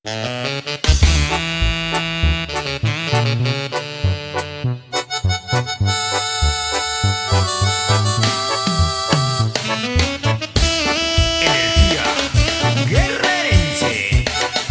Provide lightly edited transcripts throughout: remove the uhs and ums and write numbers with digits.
Energía guerrerense.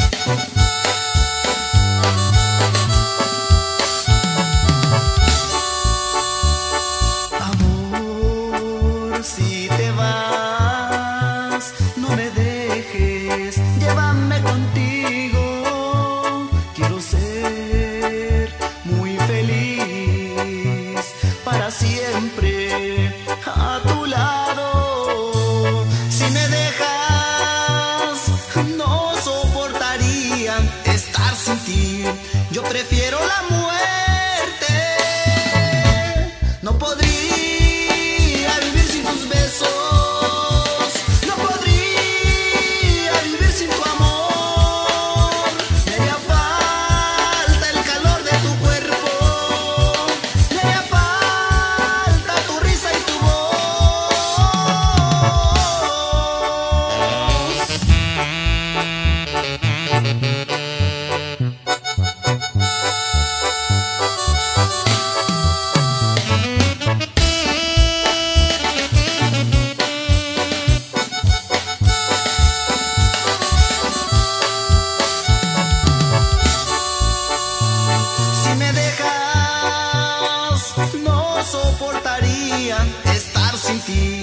Amor, si te vas, no me dejes, llévame contigo. Quiero ser muy feliz para siempre a tu lado. Si me dejas, no soportaría estar sin ti. Yo prefiero la muerte. No podría vivir sin tus besos, no podría vivir sin tu amor. Me haría falta el calor de tu cuerpo, me haría falta tu risa y tu no soportaría estar sin ti.